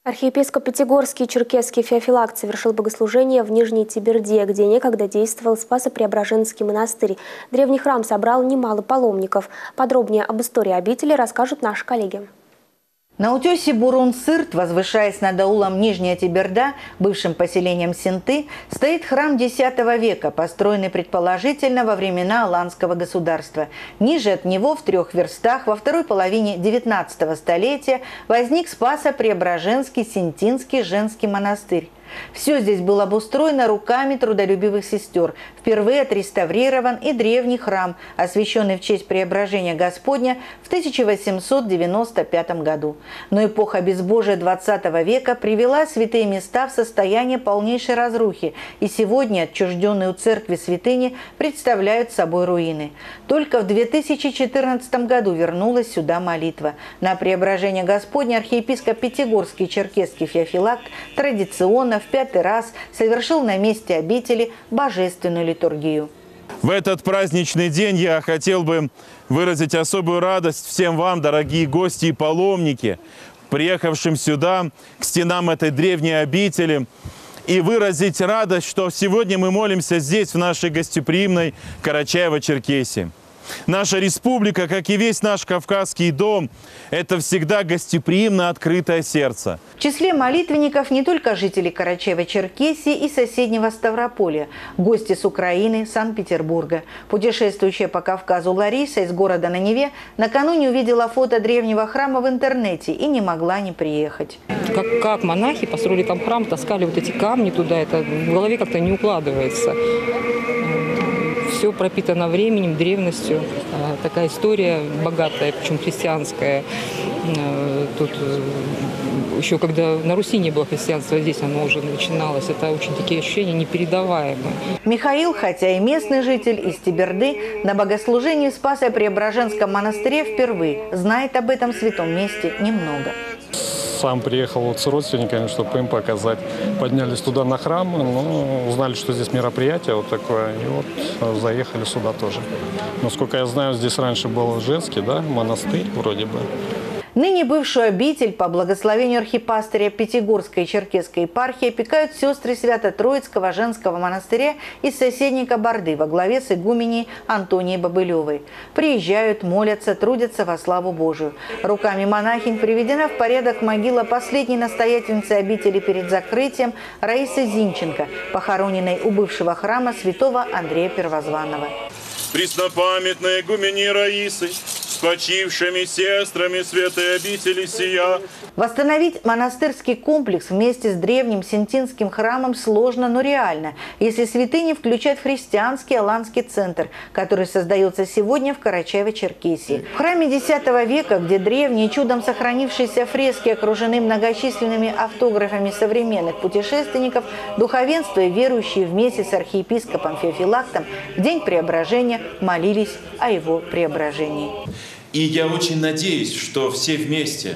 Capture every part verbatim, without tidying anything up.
Архиепископ Пятигорский и Черкесский Феофилакт совершил богослужение в Нижней Тиберде, где некогда действовал Спасо-Преображенский монастырь. Древний храм собрал немало паломников. Подробнее об истории обители расскажут наши коллеги. На утесе Бурун-Сырт, возвышаясь над аулом Нижняя Тиберда, бывшим поселением Синты, стоит храм десятого века, построенный предположительно во времена Аланского государства. Ниже от него, в трех верстах, во второй половине девятнадцатого столетия возник Спасо-Преображенский Синтинский женский монастырь. Все здесь было обустроено руками трудолюбивых сестер. Впервые отреставрирован и древний храм, освященный в честь Преображения Господня в тысяча восемьсот девяносто пятом году. Но эпоха безбожия двадцатого века привела святые места в состояние полнейшей разрухи, и сегодня отчужденные у церкви святыни представляют собой руины. Только в две тысячи четырнадцатом году вернулась сюда молитва. На Преображение Господня архиепископ Пятигорский и Черкесский Феофилакт традиционно в пятый раз совершил на месте обители божественную литургию. В этот праздничный день я хотел бы выразить особую радость всем вам, дорогие гости и паломники, приехавшим сюда, к стенам этой древней обители, и выразить радость, что сегодня мы молимся здесь, в нашей гостеприимной Карачаево-Черкесии. Наша республика, как и весь наш Кавказский дом, это всегда гостеприимно открытое сердце. В числе молитвенников не только жители Карачаево-Черкесии и соседнего Ставрополя, гости с Украины, Санкт-Петербурга. Путешествующая по Кавказу Лариса из города на Неве накануне увидела фото древнего храма в интернете и не могла не приехать. Как, как монахи построили там храм, таскали вот эти камни туда, это в голове как-то не укладывается. Все пропитано временем, древностью. Такая история богатая, причем христианская. Тут еще когда на Руси не было христианства, здесь оно уже начиналось. Это очень такие ощущения непередаваемые. Михаил, хотя и местный житель из Тиберды, на богослужении в Спасо-Преображенском монастыре впервые, знает об этом святом месте немного. Сам приехал вот с родственниками, чтобы им показать. Поднялись туда на храм, ну, узнали, что здесь мероприятие вот такое, и вот заехали сюда тоже. Насколько я знаю, здесь раньше был женский, да, монастырь вроде бы. Ныне бывшую обитель по благословению архипастыря Пятигорской и Черкесской епархии опекают сестры Свято-Троицкого женского монастыря из соседней Кабарды во главе с игуменей Антонией Бобылевой. Приезжают, молятся, трудятся во славу Божию. Руками монахинь приведена в порядок могила последней настоятельницы обители перед закрытием Раисы Зинченко, похороненной у бывшего храма святого Андрея Первозванного. Преснопамятной игумени Раисы, с почившими сестрами святой обители сия. Восстановить монастырский комплекс вместе с древним Синтинским храмом сложно, но реально, если святыни включать в христианский Аланский центр, который создается сегодня в Карачаево-Черкесии. В храме десятого века, где древние чудом сохранившиеся фрески окружены многочисленными автографами современных путешественников, духовенство и верующие вместе с архиепископом Феофилактом в день Преображения молились о его преображении. И я очень надеюсь, что все вместе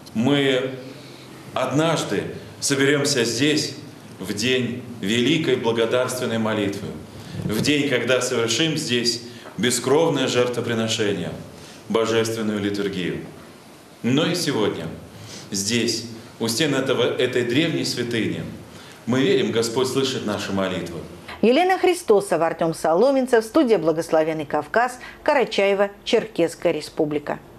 мы однажды соберемся здесь в день великой благодарственной молитвы, в день, когда совершим здесь бескровное жертвоприношение, божественную литургию. Но и сегодня, здесь, у стен этого, этой древней святыни, мы верим, Господь слышит наши молитвы. Елена Христосова, Артем Соломенцев, студия «Благословенный Кавказ», Карачаево, Черкесская республика.